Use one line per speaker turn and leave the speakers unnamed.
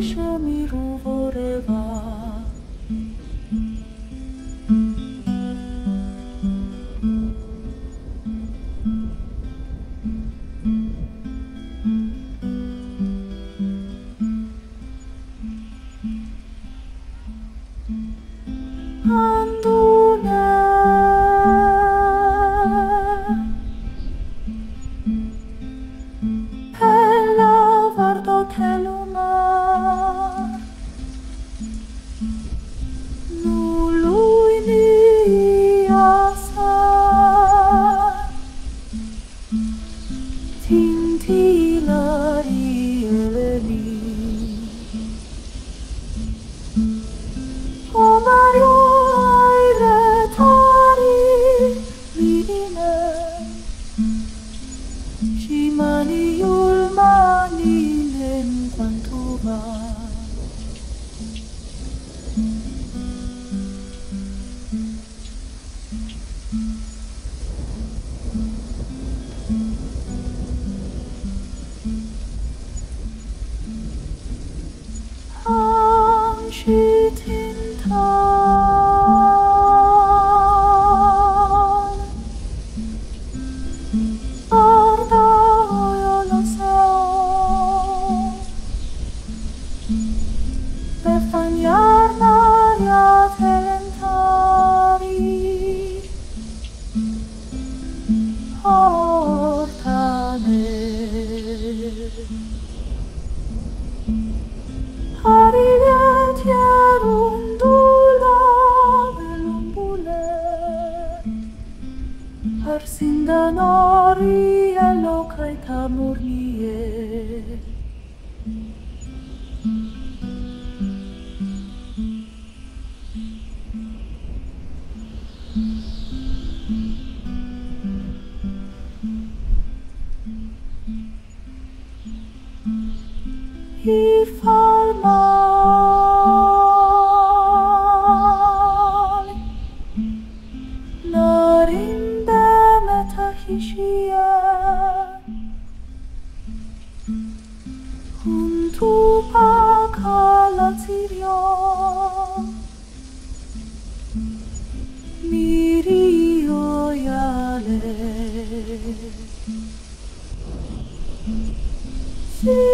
se mi ruvoreva. Andune Ella guardò che l'umar Nu lui ni asa Tintilari eleni O Mario Mani in quanto va Anci tintal Arda Per fagnar l'aria telentari Ortane Arivietier undula Velumbule Arsindanori e locaita murnie I fal mal Narimbe metahishie Untu pakalazirio Mirio yale